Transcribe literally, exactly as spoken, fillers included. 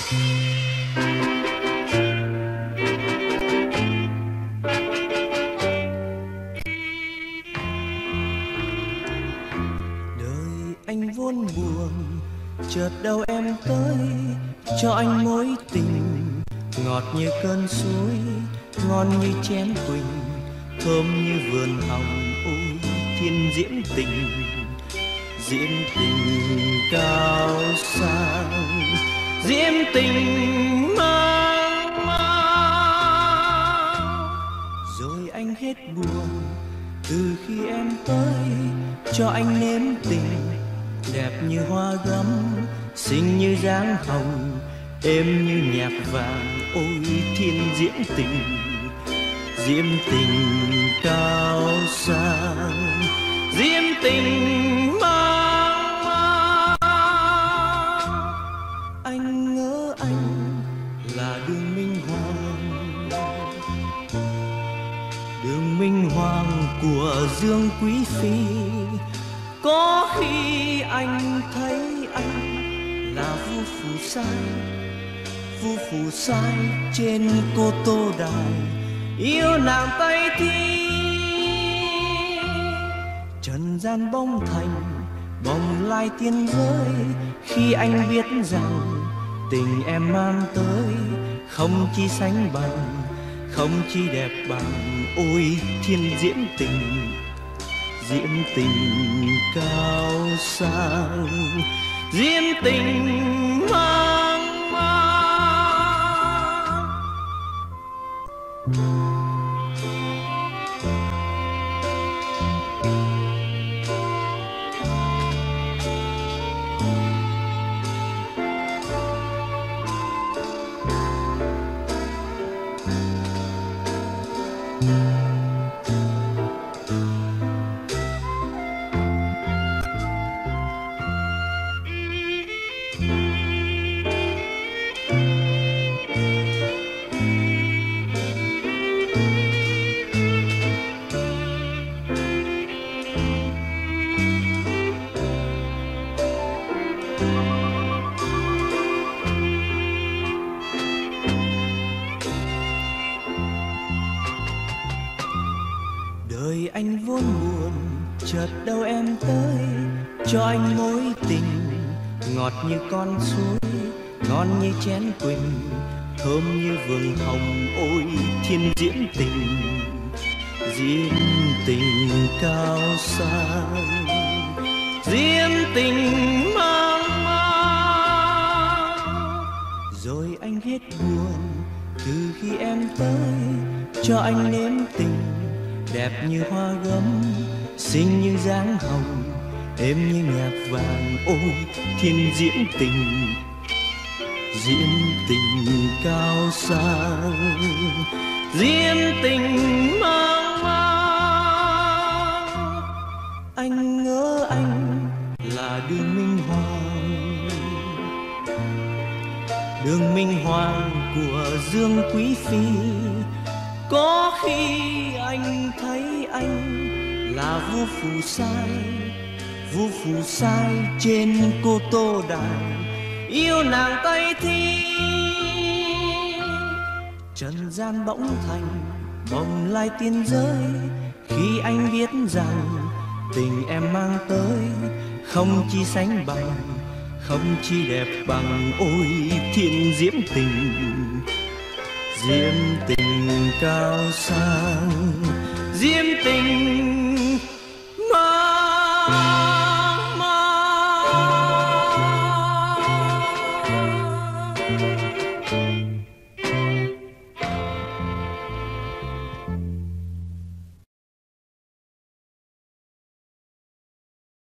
Anh vốn buồn, chợt đâu em tới cho anh mối tình ngọt như cơn suối, ngon như chén quỳnh, thơm như vườn hồng. Ôi thiên diễm tình, diễm tình cao sang, diễm tình mang mang. Rồi anh hết buồn từ khi em tới cho anh nếm tình đẹp như hoa gấm, xinh như dáng hồng, êm như nhạc vàng. Ôi thiên diễm tình, diễm tình cao sang, diễm tình mang mang. Anh ngỡ anh là đường minh hoàng, đường minh hoàng của Dương Quý Phi. Có khi anh thấy anh là vua phù sai, vua phù sai trên Cô Tô Đài, yêu nàng Tây Thi. Trần gian bóng thành, bồng lai tiên giới, khi anh biết rằng tình em mang tới không chi sánh bằng, không chi đẹp bằng. Ôi thiên diễm tình, diễm tình cao sang, diễm tình mang mang. Đời anh vốn buồn, chợt đâu em tới cho anh mối tình ngọt như con suối, ngon như chén quỳnh, thơm như vườn hồng. Ôi thiên diễm tình, diễm tình cao sang, diễm tình mang mang. Rồi anh hết buồn từ khi em tới cho anh nếm tình đẹp như hoa gấm, xinh như dáng hồng, êm như nhạc vàng. Ôi thiên diễm tình, diễm tình cao sang, diễm tình mang mang. Anh ngỡ anh là đường minh hoàng, đường minh hoàng của Dương Quý Phi. Có khi anh thấy anh là vua phù sai, vua phù sai trên Cô Tô Đài, yêu nàng Tây Thi. Trần gian bỗng thành, bồng lai tiên giới, khi anh biết rằng tình em mang tới không chi sánh bằng, không chi đẹp bằng. Ôi thiên diễm tình, diễm tình cao sang, diễm tình